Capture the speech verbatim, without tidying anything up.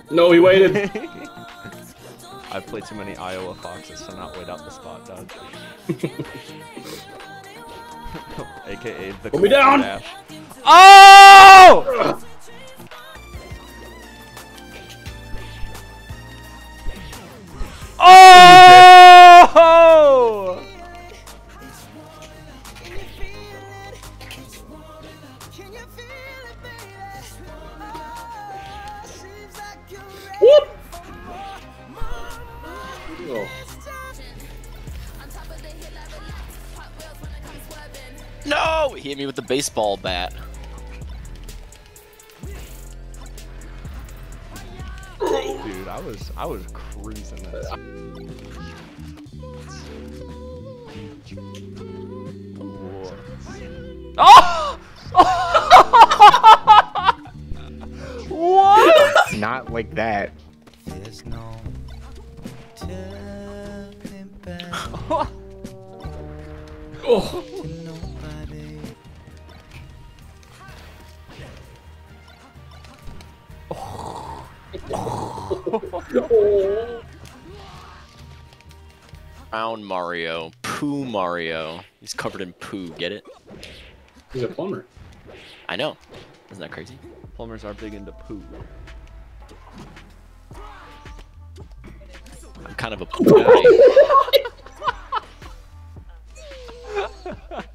No, he waited. I've played too many Iowa Foxes to not wait out the spot dodge. A K A the Put me down! Dash. Oh! Oh! Whoop! Oh. No! He hit me with the baseball bat. Dude, I was I was cruising this. Oh! What? Not like that. There's no turning back Oh. to nobody. Brown Mario. Poo Mario. He's covered in poo, get it? He's a plumber. I know. Isn't that crazy? Plumbers are big into poo. I'm kind of a poo guy.